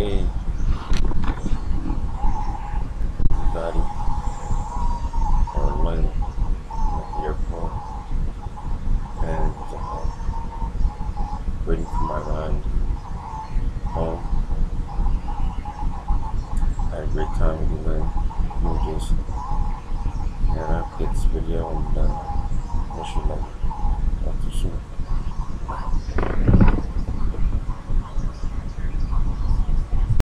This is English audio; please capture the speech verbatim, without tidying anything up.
Hey, everybody, or Lin at the airport, and uh, waiting for my ride home. I had a great time with you, Lin, you and Jason. And I'll get this video and uh, wish you luck. Talk to you soon.